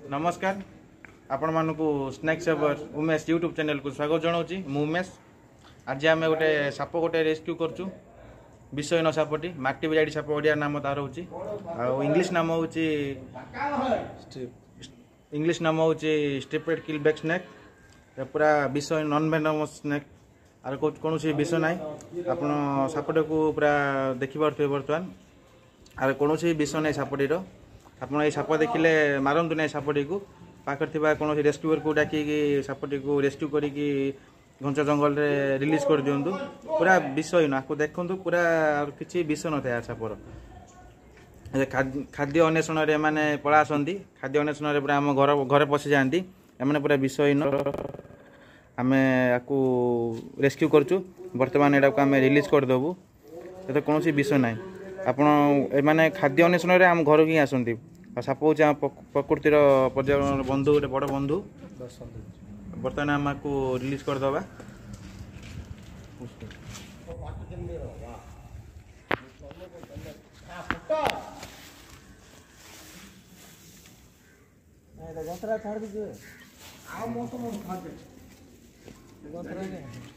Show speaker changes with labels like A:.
A: नमस्कार आपण मानक स्नैक सेवर उमेश यूट्यूब चैनल को स्वागत जनाऊँगी मु उमेश। आज आम गोटे साप गोटे रेस्क्यू करचु विषयन सापटी माटीबेराडी साप ओडिया नाम तार हूँ इंग्लिश नाम हूँ स्ट्रिपेड कीलबैक स्नैक पूरा विषय नॉन वेनमस स्नैक आर कौन विषय ना आपण सापटी को पूरा देखिपे बर्तमान आर कौन विषय ना सापटी आपड़ ये साप देखिले मारतु ना सापटी को पाखे कौन रेस्क्यूअर को डाक सापटी को रेस्क्यू करी घंच जंगल रे रिलीज कर दिंतु पूरा विषय ना आपको देखु पूरा किसी विषय न था सापर खाद्य अन्वेषण माने पला आसती खाद्य अन्वेषण पूरा आम घर घर पशि जाती एम पूरा विषय न आम आपको रेस्क्यू करचु बर्तमान यहाँ आम रिलीज करदेबू ये कौन विषय ना आपने खाद्य अन्वेषण आम घर ही आसती साप हूँ प्रकृतिर पर्यावरण बंधु गोटे बड़ बंधु बर्तमान आम आपको रिलीज करदे
B: छाड़ दीजिए